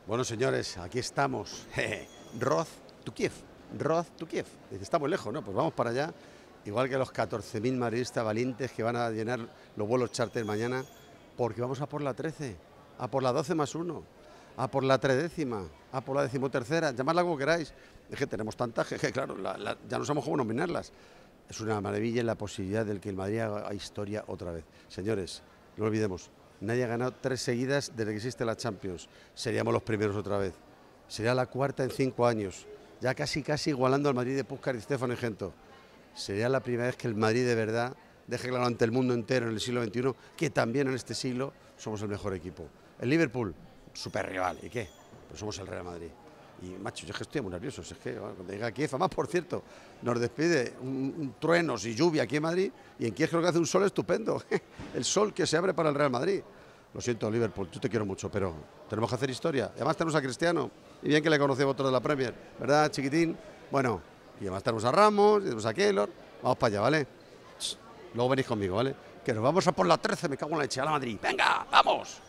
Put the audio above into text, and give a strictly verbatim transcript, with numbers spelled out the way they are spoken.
Bueno, señores, aquí estamos. Roz to Kiev. Roz to Kiev. Dice, está muy lejos, ¿no? Pues vamos para allá. Igual que los catorce mil madridistas valientes que van a llenar los vuelos charter mañana, porque vamos a por la trece, a por la doce más uno, a por la tredécima, a por la decimotercera, llamadla como queráis. Es que tenemos tantas que, que claro, la, la, ya no sabemos cómo nominarlas. Es una maravilla la posibilidad de que el Madrid haga historia otra vez. Señores, no olvidemos, nadie ha ganado tres seguidas desde que existe la Champions. Seríamos los primeros otra vez. Sería la cuarta en cinco años. Ya casi, casi igualando al Madrid de Puskás y Stefano y Gento. Sería la primera vez que el Madrid de verdad deje claro ante el mundo entero en el siglo veintiuno que también en este siglo somos el mejor equipo. El Liverpool, super rival. ¿Y qué? Pues somos el Real Madrid. Y, macho, yo es que estoy muy nervioso. Es que bueno, cuando llega a Kiev, además, por cierto, nos despide un, un truenos y lluvia aquí en Madrid. Y en Kiev creo que hace un sol estupendo. El sol que se abre para el Real Madrid. Lo siento, Liverpool, yo te quiero mucho, pero tenemos que hacer historia. Y además tenemos a Cristiano. Y bien que le conocemos otro de la Premier, ¿verdad, chiquitín? Bueno, y además tenemos a Ramos, y tenemos a Keylor. Vamos para allá, ¿vale? Luego venís conmigo, ¿vale? Que nos vamos a por la trece, me cago en la leche, a la Madrid. ¡Venga, vamos!